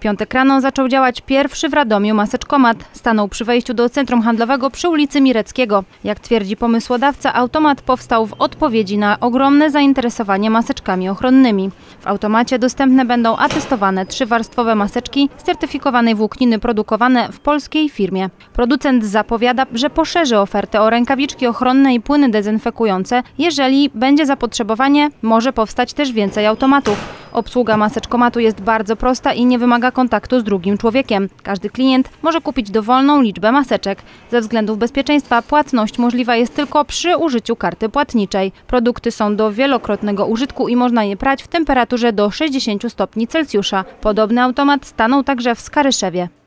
piątek rano zaczął działać pierwszy w Radomiu maseczkomat. Stanął przy wejściu do centrum handlowego przy ulicy Mireckiego. Jak twierdzi pomysłodawca, automat powstał w odpowiedzi na ogromne zainteresowanie maseczkami ochronnymi. W automacie dostępne będą atestowane 3-warstwowe maseczki z certyfikowanej włókniny produkowane w polskiej firmie. Producent zapowiada, że poszerzy ofertę o rękawiczki ochronne i płyny dezynfekujące. Jeżeli będzie zapotrzebowanie, może powstać też więcej automatów. Obsługa maseczkomatu jest bardzo prosta i nie wymaga kontaktu z drugim człowiekiem. Każdy klient może kupić dowolną liczbę maseczek. Ze względów bezpieczeństwa płatność możliwa jest tylko przy użyciu karty płatniczej. Produkty są do wielokrotnego użytku i można je prać w temperaturze do 60 stopni Celsjusza. Podobny automat stanął także w Skaryszewie.